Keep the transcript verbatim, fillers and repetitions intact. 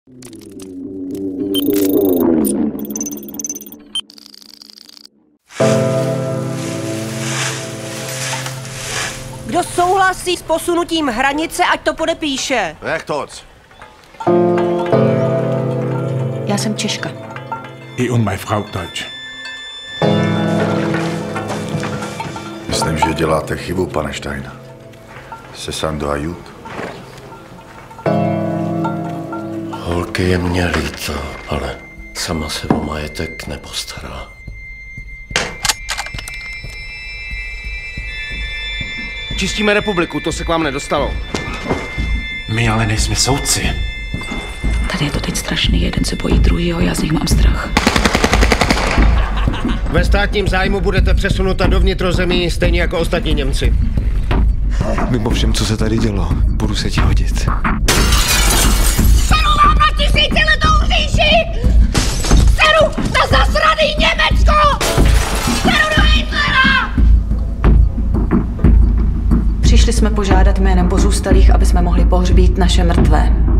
Kdo souhlasí s posunutím hranice, ať to podepíše. Jak toc? Já jsem Češka. I und meine Frau Deutsch. Myslím, že děláte chybu, pane Stein. Se Sando a Jud. Holky je mě líto, ale sama se o majetek nepostará. Čistíme republiku, to se k vám nedostalo. My ale nejsme soudci. Tady je to teď strašný, jeden se bojí druhýho, já z nich mám strach. Ve státním zájmu budete přesunuta do vnitrozemí, stejně jako ostatní Němci. Mimo všem, co se tady dělo, budu se ti hodit. Seru vám na tisíciletou říši! Seru na zasraný Německo! Seru do Hitlera! Přišli jsme požádat jménem pozůstalých, aby jsme mohli pohřbít naše mrtvé.